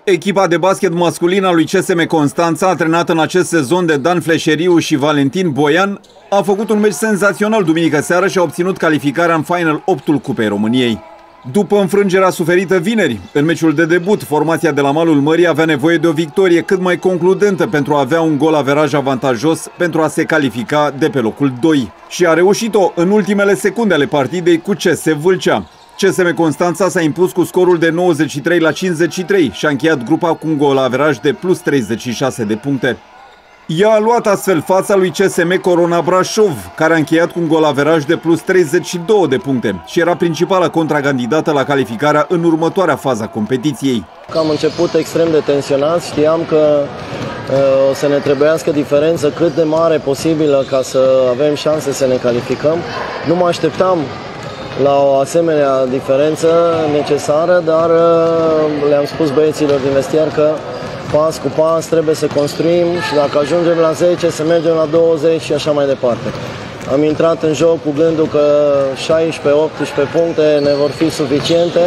Echipa de basket masculin a lui CSM Constanța, antrenată în acest sezon de Dan Fleșeriu și Valentin Boian, a făcut un meci senzațional duminică seară și a obținut calificarea în Final 8-ul Cupei României. După înfrângerea suferită vineri, în meciul de debut, formația de la malul mării avea nevoie de o victorie cât mai concludentă pentru a avea un gol averaj avantajos pentru a se califica de pe locul 2. Și a reușit-o în ultimele secunde ale partidei cu CS Vâlcea. CSM Constanța s-a impus cu scorul de 93-53 și a încheiat grupa cu un gol averaj de plus 36 de puncte. Ea a luat astfel fața lui CSM Corona Brașov, care a încheiat cu un gol averaj de plus 32 de puncte și era principala contracandidată la calificarea în următoarea fază a competiției. Am început extrem de tensionat, știam că o să ne trebuiască diferență cât de mare posibilă ca să avem șanse să ne calificăm. Nu mă așteptam la o asemenea diferență necesară, dar le-am spus băieților din vestiar că pas cu pas trebuie să construim și dacă ajungem la 10 să mergem la 20 și așa mai departe. Am intrat în joc cu gândul că 16-18 puncte ne vor fi suficiente.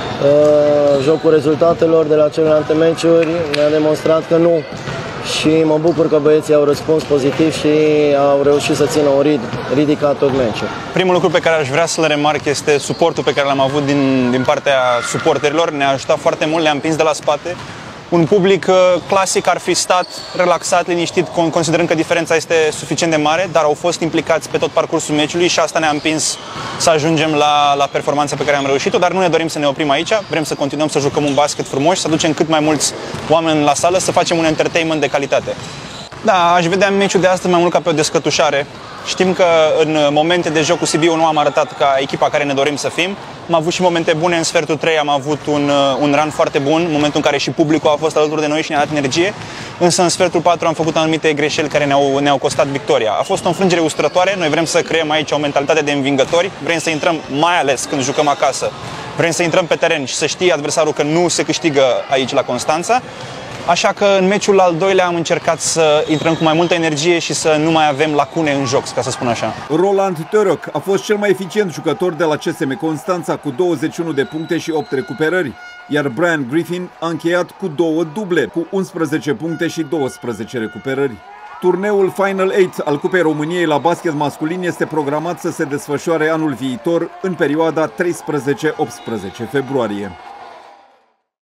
Jocul rezultatelor de la celelalte meciuri ne-a demonstrat că nu. Și mă bucur că băieții au răspuns pozitiv și au reușit să țină un ridicat tot meciul. Primul lucru pe care aș vrea să-l remarc este suportul pe care l-am avut din partea suporterilor. Ne-a ajutat foarte mult, le-am împins de la spate. Un public clasic ar fi stat relaxat, liniștit, considerând că diferența este suficient de mare, dar au fost implicați pe tot parcursul meciului și asta ne-a împins să ajungem la performanța pe care am reușit-o, dar nu ne dorim să ne oprim aici, vrem să continuăm să jucăm un basket frumos, să aducem cât mai mulți oameni la sală, să facem un entertainment de calitate. Da, aș vedea meciul de astăzi mai mult ca pe o descătușare. Știm că în momente de joc cu Sibiu nu am arătat ca echipa care ne dorim să fim. Am avut și momente bune, în sfertul 3 am avut un run foarte bun, în momentul în care și publicul a fost alături de noi și ne-a dat energie, însă în sfertul 4 am făcut anumite greșeli care ne-au costat victoria. A fost o înfrângere ustrătoare, noi vrem să creăm aici o mentalitate de învingători, vrem să intrăm, mai ales când jucăm acasă, vrem să intrăm pe teren și să știe adversarul că nu se câștigă aici la Constanța. Așa că în meciul al doilea am încercat să intrăm cu mai multă energie și să nu mai avem lacune în joc, ca să spun așa. Roland Török a fost cel mai eficient jucător de la CSM Constanța cu 21 de puncte și 8 recuperări, iar Brian Griffin a încheiat cu 2 duble, cu 11 puncte și 12 recuperări. Turneul Final 8 al Cupei României la basket masculin este programat să se desfășoare anul viitor în perioada 13-18 februarie.